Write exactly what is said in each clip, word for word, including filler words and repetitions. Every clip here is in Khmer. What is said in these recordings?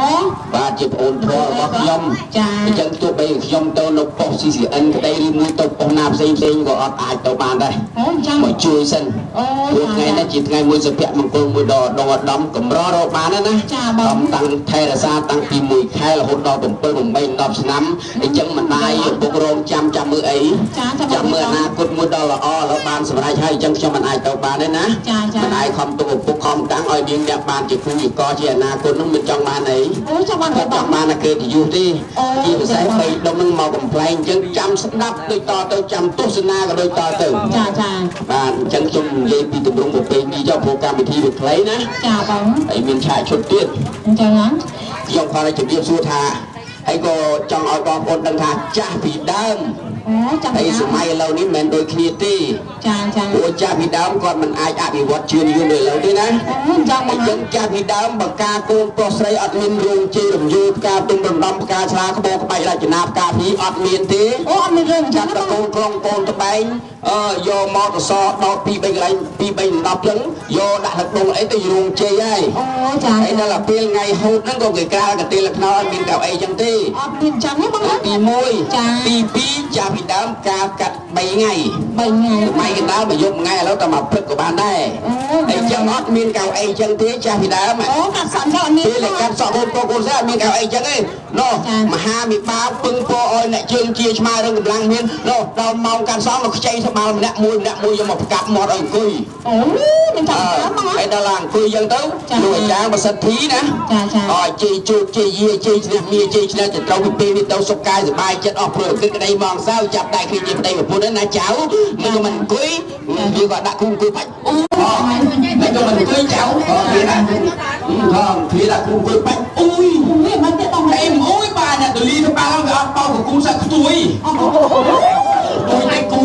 បាទជាប្អូនធម៌របស់ខ្ញុំអញ្ចឹងទោះបីខ្ញុំទៅនៅប៉ុស្តិ៍ ซี ซี เอ็น ក្តីឬមួយទៅប៉ុស្តិ៍ណាផ្សេងផ្សេងក៏អត់អាចទៅបានដែរមកជួយសិនព្រោះថ្ងៃនេះជាថ្ងៃមួយសុភមង្គលមួយដល់ដងឧត្តមកម្ររកបានណាតាមតាំងថែរក្សាតាំងពីមួយខែរហូតដល់7 8 10ឆ្នាំអញ្ចឹងមិនដាយពុករងចាំចាំមើលអីចាំមើលអនាគតមួយដល់ល្អឥឡូវបានសម្រេចហើយអញ្ចឹងខ្ញុំមិនអាចទៅបានទេណាមិនអាចខំទុកឪពុកខំតាំងឲ្យនាងអ្នកបានជាគ្រូជាកជាអនាគតនោះមិនចង់បានអីអូចង់បានចង់បានគេទៅយូរទេជាពិសេសបីដុំនឹងមកកំ ប្លែងអញ្ចឹងចាំស្ដាប់ដូចតទៅចាំទស្សនាក៏ដូចតទៅចាចាបាទអញ្ចឹងខ្ញុំនិយាយពីទម្រង់ប្រពៃណីចុះព្រោះកម្មវិធីវាខ្លីណាចាបងហើយមានឆាកឈុតទៀតអញ្ចឹងណាខ្ញុំគាត់ឲ្យជម្រាបសួរថាហើយក៏ចង់ឲ្យបងប្អូនដឹងថាចាស់ពីដើមអូចាស់ពីដើមហើយសម័យឥឡូវនេះមិនមែនដូចគ្នាទេចាចាព្រោះចាស់ពីដើមគាត់មិនអាចអភិវឌ្ឍជឿនយន្តដូចឥឡូវទេណាអញ្ចឹងអញ្ចឹងចាស់ពីដើមបើការកូនប្រុសស្រីអត់មានរោងជ័យរំយោលផ្កាទុំរំដំផ្កាឆ្លាក្បោក្បាច់រចនាផ្កាភីអត់មានទេអូអត់មានរឿងអញ្ចឹងកូនក្រុងកូនត្បែងអឺយកមកកសដោតពីរបីកន្លែងពីរបីដប់អញ្ចឹងយកដាក់ទឹកដងអីទៅរោងជ័យហើយអូចាហើយដល់ពេលថ្ងៃហូបហ្នឹងក៏គេក្រាលកន្ទេលខ្នោអត់មានកៅអីអញ្ចឹងទេអត់មានចឹងទេបងទីមួយចាទីពីរចាពីដើមការកាត់3ថ្ងៃ3ថ្ងៃម៉ៃកណ្ដាលមកយប់ថ្ងៃឥឡូវតែមកព្រឹកក៏បានដែរអញ្ចឹងអត់មានកៅអីអញ្ចឹងទេចាពីដើមអូកាត់សក់ចឹងអត់មានពេលកាត់សក់បងប្អូនកូនស្រីអត់មានកៅអីអញ្ចឹងទេនោះមហាវិបាកពឹងពោឲ្យអ្នកជើងជាឆ្មារឹងកម្លាំងមាននោះដល់ម៉ោងកាត់សក់មកខ្ចីស្បាល់ម្នាក់មួយម្នាក់មួយយកមកប្រកាប់មាត់ឲ្យអង្គុយអូមិនចាំតាមមកហើយដល់ឡើងអង្គុយអញ្ចឹងទៅលោកអាចារ្យប្រសិទ្ធិណាចាចាអោយជ័យជោគជ័យយាជ័យឈ្នះមាជ័យឈ្នះទៅត្រូវពីពេលនេះទៅសុខកាយសប្បាយចិត្តអស់ព្រោះគិតក្តីមកសៅចាប់ដៃគ្នាជាប្តីប្រពន្ធណាចៅមិនក៏មិនអង្គុយវាក៏ដាក់គូអង្គុយបាច់អូមិនក៏មិនអង្គុយចៅក៏វាដាក់ផងវាដាក់គូអង្គុយបាច់អូយវាមិនទេបងអេមអូយបាទអ្នកទលីទៅបាល់វាអត់បោកគូសាក់ខ្ទួយអូយតែគូ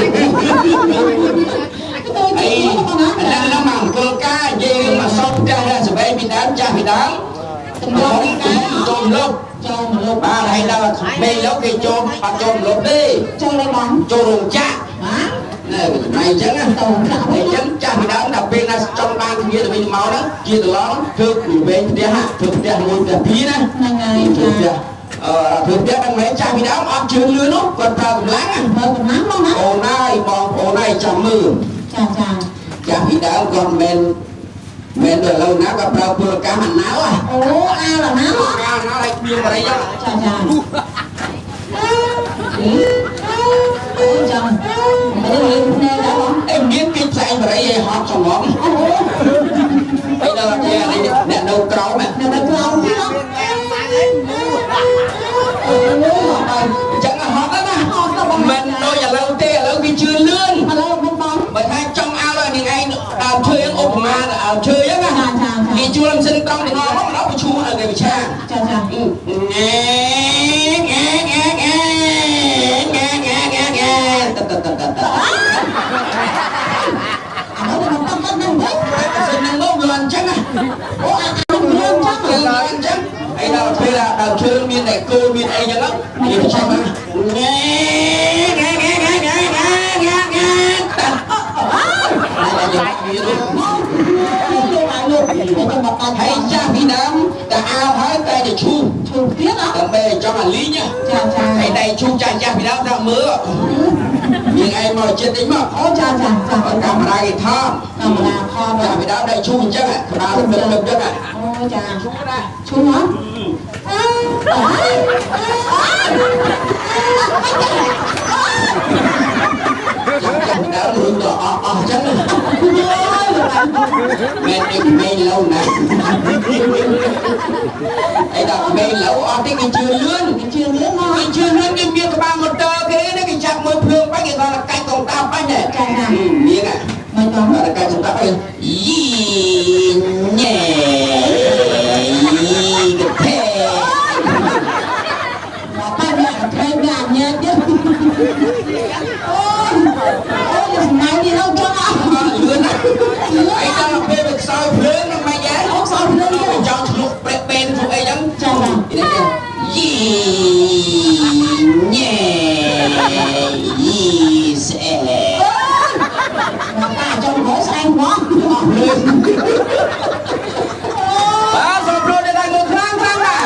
អីអានមកអង្គុយការនិយាយមកសោកចាស់សបែងពីដើមចាស់ពីដើមចូលចូលលុបចូលលុបបាទហើយដល់ពេលលោកគេចូលអត់ចូលលុបទេចូលเลยបងចូលរោងចក្រណែណៃអញ្ចឹងណាអញ្ចឹងចាស់ពីដើមដល់ពេលណាចង់បានគ្នាទៅវិញមកហ្នឹងជាតឡងធ្វើពីវែងផ្ទះធ្វើផ្ទះមួយផ្ទះពីរណាហ្នឹងហើយធ្វើផ្ទះអឺធ្វើផ្ទះហ្នឹងមិនចាស់ពីដើមអត់ជឿនលឿននោះគាត់ប្រើកម្លាំងមើលកម្លាំងមកណាអូនហើយបងប្អូនហើយចាំមើលចាចាចាស់ពីដើមគាត់មិនមែនដល់ឥឡូវណាក៏ប្រើពលកម្មអាណៅអូអាអាណៅអាណៅឲ្យមានបរិយាចាចាអូចាំអីមានភ្នែកដែរបងអីមានគេផ្សែងបរិយាឲ្យហត់ច្រឡំអីដល់គេអ្នកនៅក្រោមអ្នកនៅក្រោមទៀតអូអញ្ចឹងហត់ណាស់មិនដូចឥឡូវទេឥឡូវវាជឿនលឿនឥឡូវមិនបងបើថាចង់ឲ្យនាងឯងដើមឈើឧបមាដើមឈើហ្នឹងណាគេជួលមិនសិនត្រង់ទាំងអស់មកដល់ប្រឈូឲ្យគេវិឆាចាចាងែងែងែងែងែងែងែងែតតតតតអត់មកតាមតាមហ្នឹងវិញសិននឹងមកវាអញ្ចឹងណាអូអារឿងចឹងរឿងអញ្ចឹងឯដល់ពេលដើមឈើមានតែគោមានអីចឹងគេវិឆាងងែងែងែងែងែងែងែងែហើយចាស់ពីដើមតែអោហើយតែតែឈូឈូទៀតហ៎ដើម្បីចង់អាលីងចាចាហើយដៃឈូចាស់ចាស់ពីដើមដល់មើលមានឯងមកចិត្តតិចមកអូចាចាចាកាមេរ៉ាគេថតកាមេរ៉ាថតចាស់ពីដើមដៃឈូអញ្ចឹងក្បាលដឹកដឹកដឹកអូចាឈូណាឈូហ៎ចាំពីដើមរឿងទៅអស់អស់អញ្ចឹងមែនអីមេឡូណាអីដល់មេឡូអត់ទេគេជឿលឿនគេជឿលឿនមកគេជឿលឿនគេមានក្បាលម៉ូទ័រគេណាគេចាប់មើលភ្លើងបាញ់គេគាត់កាច់កងតាប់បាញ់ដែរចាចាមានហ៎មិនต้องគាត់កាច់កងតាប់យីញ៉ែយីកថេមកប៉ានេះកថេវាញ៉ែទៀតអូអូស្មៃនេះអត់ចង់អត់លឿនណាអីដល់ពេលវាខ្សោយភ្លើងហ្នឹងមិនយ៉ាងអូខ្សោយភ្លើងគេចង់ឆ្លុះប្រេះពេនធ្វើអីចឹងចា៎យីញ៉ែយីស្អែមកតាចង់ហើយស្អែហ្មងអស់ភ្លើងបាទសូមប្រូនដល់មួយខ្លាំងខ្លាំងណាស់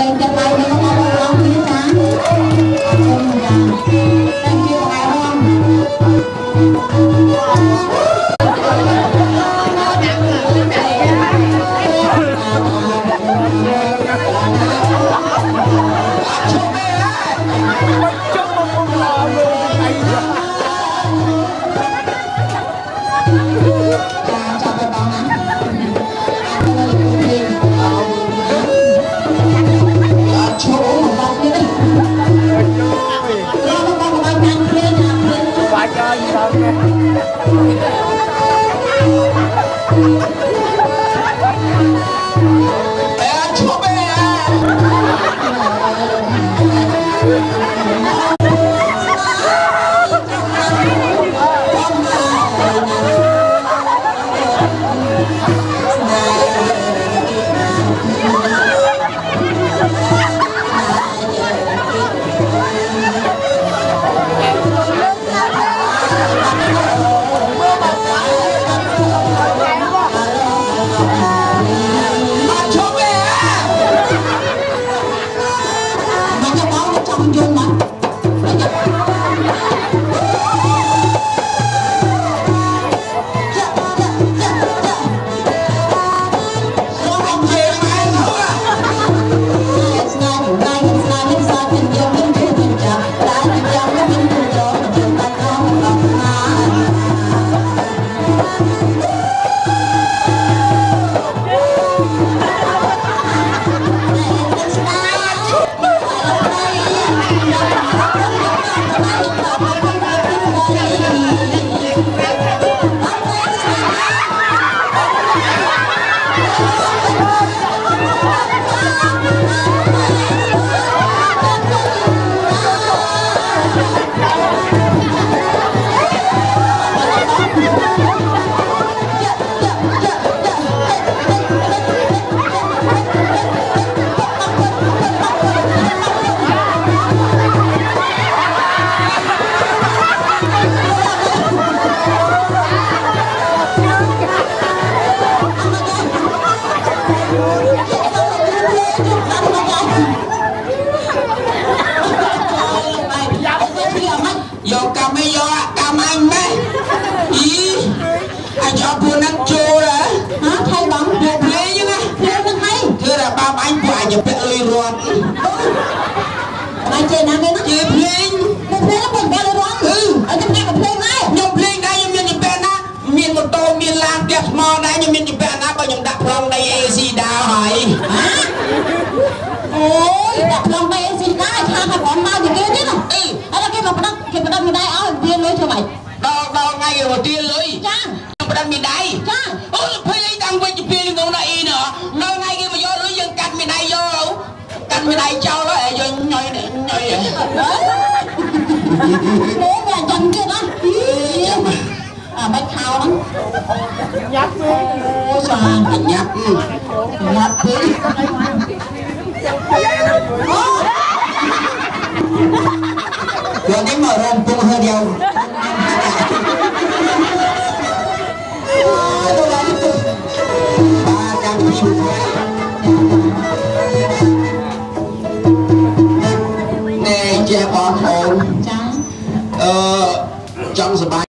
Trong